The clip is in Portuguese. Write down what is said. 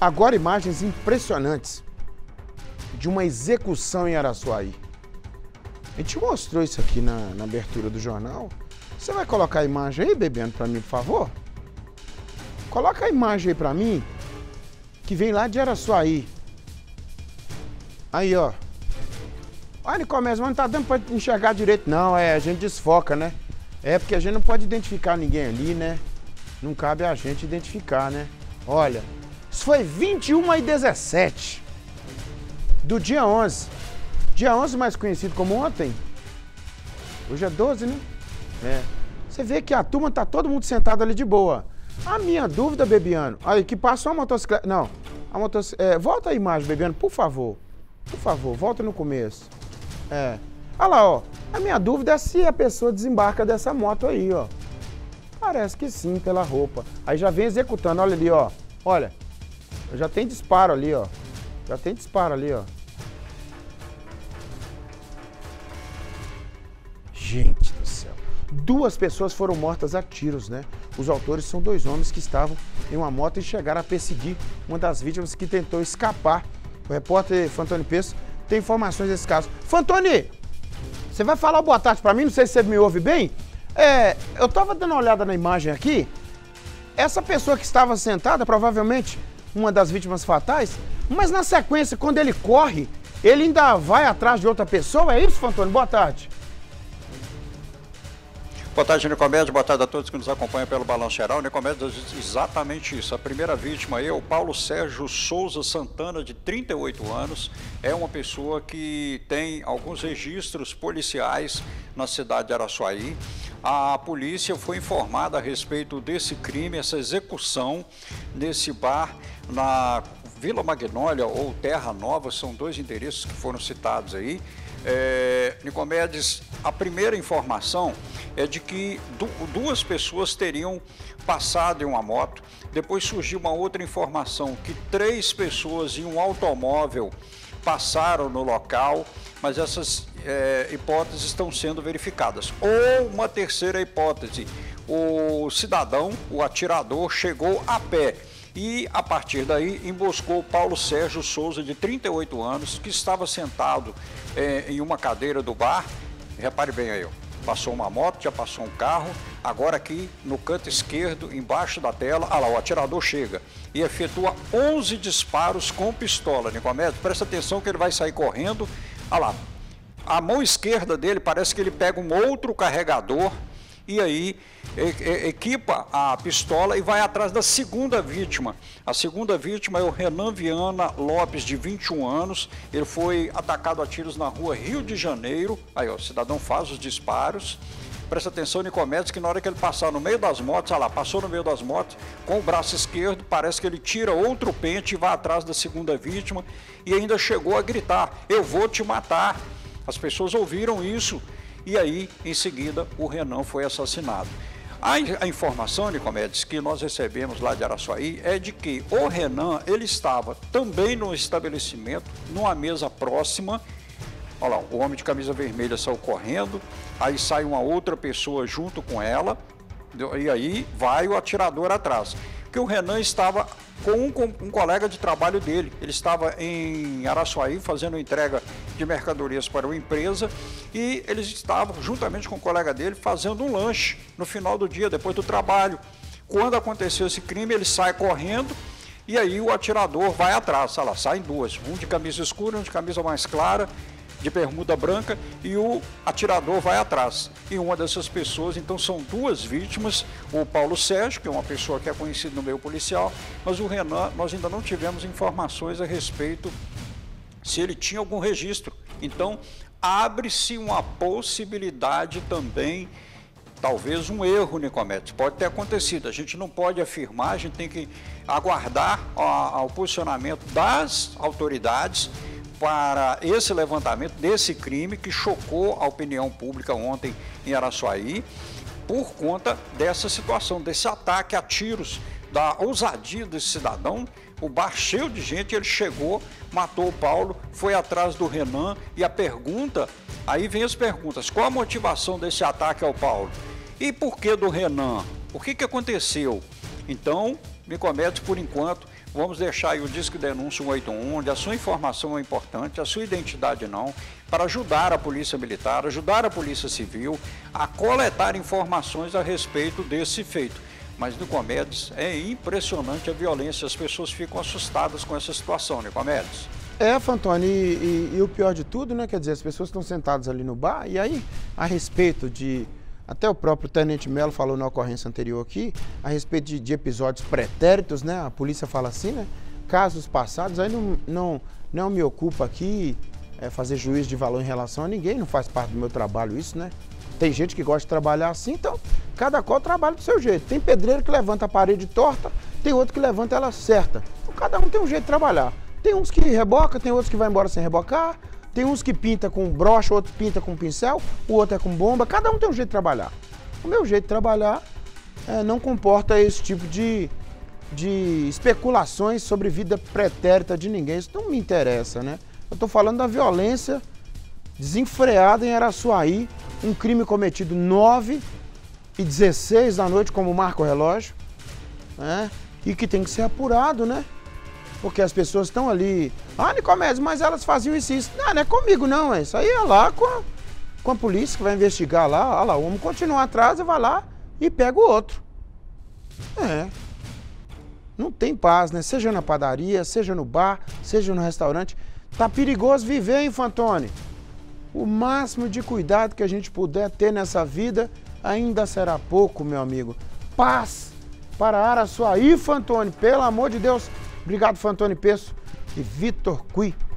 Agora imagens impressionantes de uma execução em Araçuaí. A gente mostrou isso aqui na abertura do jornal. Você vai colocar a imagem aí, Bebiano, para mim, por favor? Coloca a imagem aí para mim, que vem lá de Araçuaí. Aí, ó. Olha, Nicomés, mas não tá dando pra enxergar direito, não. A gente desfoca, né? É porque a gente não pode identificar ninguém ali, né? Não cabe a gente identificar, né? Olha, isso foi 21h17 do dia 11. Dia 11, mais conhecido como ontem. Hoje é 12, né? É. Você vê que a turma tá todo mundo sentado ali de boa. A minha dúvida, Bebiano, aí que passou a motocicleta... Não, a motocicleta... volta a imagem, Bebiano, por favor. Por favor, volta no começo. É. Olha lá, ó. A minha dúvida é se a pessoa desembarca dessa moto aí, ó. Parece que sim, pela roupa. Aí já vem executando, olha ali, ó. Olha, já tem disparo ali, ó. Já tem disparo ali, ó. Gente do céu. 2 pessoas foram mortas a tiros, né? Os autores são 2 homens que estavam em uma moto e chegaram a perseguir uma das vítimas que tentou escapar. O repórter Fantoni Peço tem informações desse caso. Fantoni, você vai falar boa tarde pra mim? Não sei se você me ouve bem. Eu tava dando uma olhada na imagem aqui. Essa pessoa que estava sentada, provavelmente uma das vítimas fatais, mas na sequência, quando ele corre, ele ainda vai atrás de outra pessoa. É isso, Fantoni? Boa tarde. Boa tarde, Nicomedes. Boa tarde a todos que nos acompanham pelo Balanço Geral. Nicomedes, exatamente isso. A primeira vítima aí é o Paulo Sérgio Souza Santana, de 38 anos. É uma pessoa que tem alguns registros policiais na cidade de Araçuaí. A polícia foi informada a respeito desse crime, essa execução nesse bar na Vila Magnólia ou Terra Nova. São 2 endereços que foram citados aí. Nicomedes, a primeira informação é de que 2 pessoas teriam passado em uma moto. Depois surgiu uma outra informação que 3 pessoas em um automóvel passaram no local, mas essas hipóteses estão sendo verificadas. Ou uma terceira hipótese, o cidadão, o atirador, chegou a pé e, a partir daí, emboscou Paulo Sérgio Souza, de 38 anos, que estava sentado em uma cadeira do bar. Repare bem aí, ó. Passou uma moto, já passou um carro, agora aqui no canto esquerdo, embaixo da tela, olha lá, o atirador chega e efetua 11 disparos com pistola, Nicomedes. Presta atenção que ele vai sair correndo, olha lá, a mão esquerda dele parece que ele pega um outro carregador e aí equipa a pistola e vai atrás da segunda vítima. A segunda vítima é o Renan Viana Lopes, de 21 anos. Ele foi atacado a tiros na rua Rio de Janeiro. Aí, ó, o cidadão faz os disparos. Presta atenção, Nicomedes, que na hora que ele passar no meio das motos, olha lá, passou no meio das motos, com o braço esquerdo, parece que ele tira outro pente e vai atrás da segunda vítima e ainda chegou a gritar: "Eu vou te matar". As pessoas ouviram isso. E aí, em seguida, o Renan foi assassinado. A informação, Nicomedes, que nós recebemos lá de Araçuaí é de que o Renan, ele estava também no estabelecimento, numa mesa próxima. Olha lá, o homem de camisa vermelha saiu correndo, aí sai uma outra pessoa junto com ela, e aí vai o atirador atrás. Que o Renan estava com um colega de trabalho dele. Ele estava em Araçuaí fazendo entrega de mercadorias para uma empresa e eles estavam, juntamente com o colega dele, fazendo um lanche no final do dia, depois do trabalho. Quando aconteceu esse crime, ele sai correndo e aí o atirador vai atrás. Olha lá, saem 2, um de camisa escura, um de camisa mais clara, de bermuda branca, e o atirador vai atrás. E uma dessas pessoas, então, são 2 vítimas, o Paulo Sérgio, que é uma pessoa que é conhecida no meio policial, mas o Renan, nós ainda não tivemos informações a respeito se ele tinha algum registro. Então, abre-se uma possibilidade também, talvez um erro, Nicomedes, pode ter acontecido. A gente não pode afirmar, a gente tem que aguardar o posicionamento das autoridades para esse levantamento desse crime que chocou a opinião pública ontem em Araçuaí, por conta dessa situação, desse ataque a tiros, da ousadia desse cidadão. O bar cheio de gente, ele chegou, matou o Paulo, foi atrás do Renan, e a pergunta, aí vem as perguntas: qual a motivação desse ataque ao Paulo? E por que do Renan? O que aconteceu? Então, Nicomedes, por enquanto, vamos deixar aí o Disque Denúncia 181, onde a sua informação é importante, a sua identidade não, para ajudar a Polícia Militar, ajudar a Polícia Civil a coletar informações a respeito desse feito. Mas, Nicomedes, é impressionante a violência, as pessoas ficam assustadas com essa situação, Nicomedes. Fantoni, e o pior de tudo, né, quer dizer, as pessoas estão sentadas ali no bar, e aí, a respeito de, até o próprio Tenente Melo falou na ocorrência anterior aqui, a respeito de episódios pretéritos, né, a polícia fala assim, né, casos passados, aí não me ocupa aqui fazer juízo de valor em relação a ninguém, não faz parte do meu trabalho isso, né. Tem gente que gosta de trabalhar assim, então cada qual trabalha do seu jeito. Tem pedreiro que levanta a parede torta, tem outro que levanta ela certa. Então cada um tem um jeito de trabalhar. Tem uns que reboca, tem outros que vai embora sem rebocar, tem uns que pinta com brocha, outro pinta com pincel, o outro é com bomba, cada um tem um jeito de trabalhar. O meu jeito de trabalhar não comporta esse tipo de especulações sobre vida pretérita de ninguém, isso não me interessa, né? Eu tô falando da violência desenfreada em Araçuaí, um crime cometido 9h16 da noite, como marca o relógio, né? E que tem que ser apurado, né? Porque as pessoas estão ali, Nicomedes, mas elas faziam isso e isso. Não é comigo não, isso aí é lá com a polícia que vai investigar lá, olha lá, vamos continuar atrás e vai lá e pega o outro. Não tem paz, né? Seja na padaria, seja no bar, seja no restaurante. Tá perigoso viver, hein, Fantoni? O máximo de cuidado que a gente puder ter nessa vida ainda será pouco, meu amigo. Paz para Araçuaí, Fantoni, pelo amor de Deus. Obrigado, Fantoni Peço e Vitor Cui.